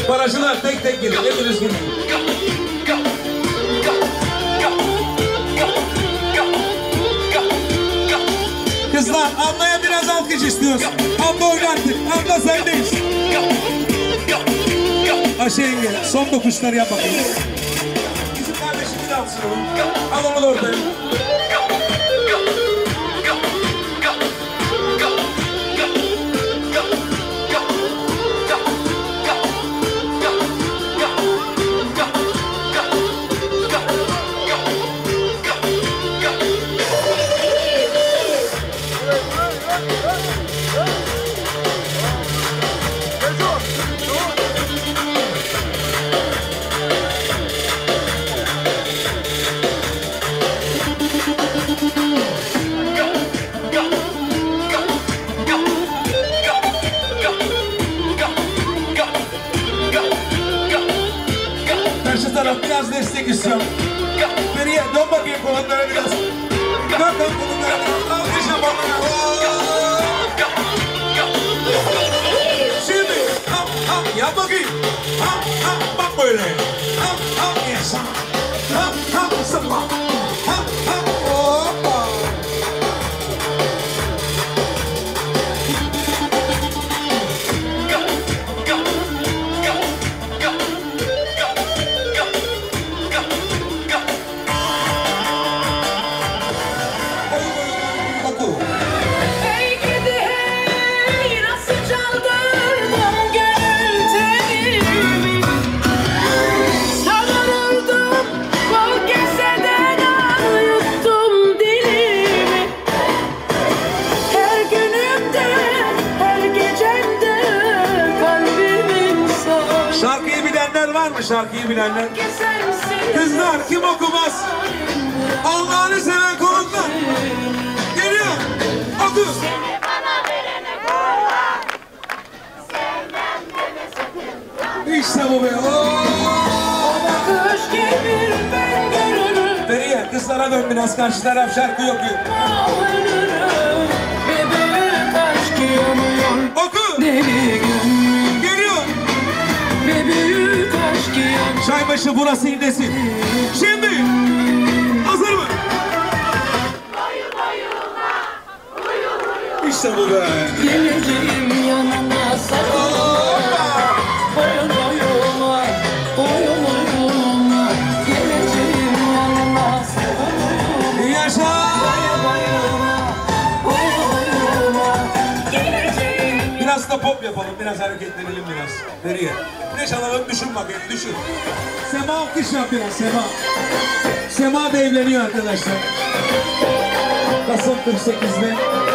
Barajılar tek tek gelin. Hepiniz gelin. Kızlar ablaya biraz alkış istiyoruz. Abla oynattık. Abla sendeyiz. Ayşe yenge son dokuşları yap bakalım. Bizim kardeşimiz alsın onu. Al onu da ortaya. Biraz destek istiyorum. Beriye dön bakayım kolonlara biraz. Dön kolonlara biraz. Alkış yapalım. Şimdi yap bakayım. Bak böyle. Yes. Sabah. Hoppa. Şarkıyı bilenler. Kızlar kim okumaz? Allah'ını seven konuklar. Geliyor. Oku. İşte bu be. Beriye kızlara dön biraz, karşı taraf şarkı okuyor. Oku. Geliyor. Çaybaşı burası indesin. Şimdi hazır mı? İşte bu be. Geleceğim yanına sakla. Boyun boyuma, boyun boyuma. Geleceğim yanına sakla. Yaşa. Boyun boyuma, boyun boyuma. Geleceğim. Biraz da pop yapalım, biraz hareketlenelim biraz. Nereye? Ne çalalım düşün bakayım, düşün. Sema alkış yap biraz, Sema. Sema da evleniyor arkadaşlar. Kasım 48'de.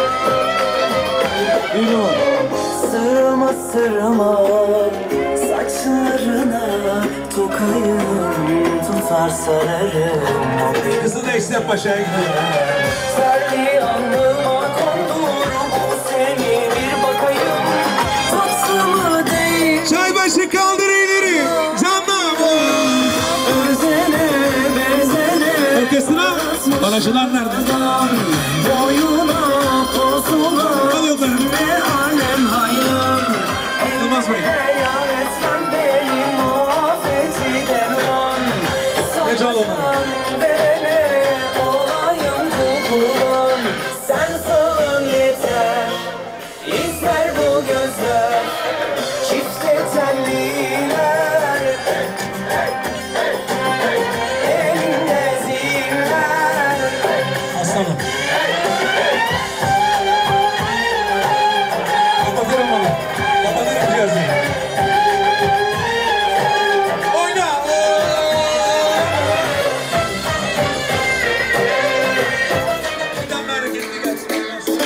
Ünlü. Sırma sırma saçlarına tokayım tutar sararım. Kızı da İslam Paşa'ya gidiyor. Serli alnıma kondurum seni bir bakayım. Tatsımı değil. Çaybaşı kaldır ileri. Canlı. Özene bezene. Orkestra. Barajılar nerede? Boyuna posuna. Ne alem hayır. Yılmaz Bey. Sen benim muhabbeti derman. Ne çal onu? Verene olayım kullan. Sen sağın yeter. İster bu gözler. Çifte telliler. Elinde ziller. Aslanım. Kapatırım onu. Kapatırım cihazı. Oyna. Bir tane hareketli gelsin.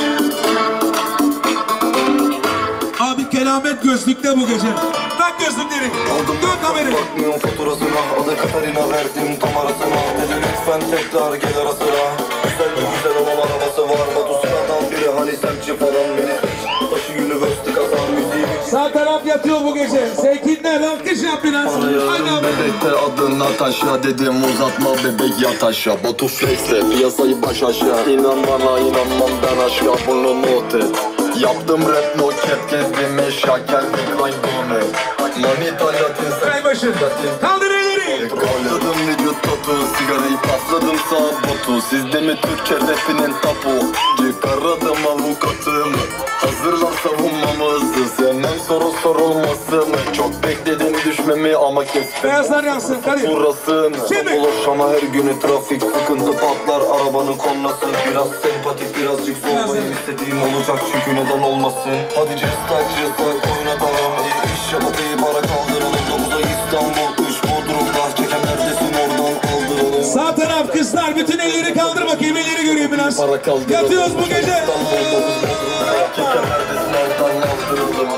Abi kelamet gözlükte bu gece. Tak gözlükleri. Dön kamerayı. Bakmıyorum faturasına, adı Katarina verdim tam arasına. Dedi lütfen tekrar gel ara sıra. Güzel olan arabası var, Batu'sundan biri hani semtçi falan. Beni taşı üniversite kazan müziği. Sağ taraf yatıyor bu gece. Sevkinler alkış yap biraz. Arıyorum bebekte adı Natasha, dedim uzatma bebek yat aşağı. Batu flex'le piyasayı baş aşağı. İnan bana inanmam ben aşka, bunu not et. Yaptım rap no cap, gezdim eşya, geldim kayndonet. Manita Latin Kaybaşı. Kaldır elleri. Kalladım vücut tatu, sigarayı patladım saat botu. Sizde mi Türkçe rapinin tapu? Çıkaradım avukatım, hazırlan savunmamızı. Sevmem soru sorulmasın. Çok bekledim düşmemi ama kestim. Beyazlar yansın. Hadi. Burası Şimdi. Ulaşama her günü trafik sıkıntı patlar arabanın kornası. Biraz sempatik birazcık soğumayı istediğim olacak çünkü neden olmasın. Hadi cıstak oynatalım, iş yapıp iyi para kaldıralım. 9'a İstanbul 3 Bodrum'da çeken neredesin oradan kaldıralım. Sağ taraf kızlar bütün elleri kaldır bakayım, elleri göreyim biraz. Para kaldıralım. Yatıyoruz bu gece. İstanbul 9 Bodrum'da çeken neredesin oradan kaldıralım.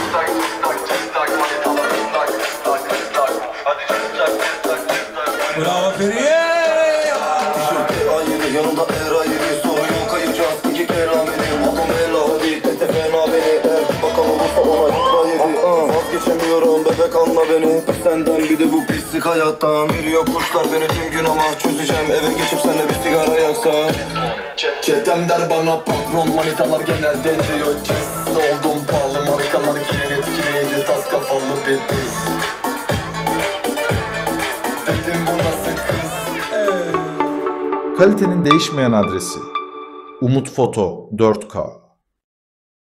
Bravo Feriye. Ayrı yanımda ayrı soru yok ayıracağız iki kere ameli. Babam ela hadi tete fena beni. Eğer bakan olursa ona hikaye. Vazgeçemiyorum bebek anla beni. Senden bir de bu pislik hayattan. Veriyor kuşlar beni tüm gün ama çözeceğim. Eve geçip seninle bir sigara yaksan. Çetem der bana patron, manitalar genelde diyor kes. Oldum pahalı markalar kimin etkileyici, tas kafalı bir biz. Dedim bu nasıl kız? Kalitenin değişmeyen adresi Umut Foto 4K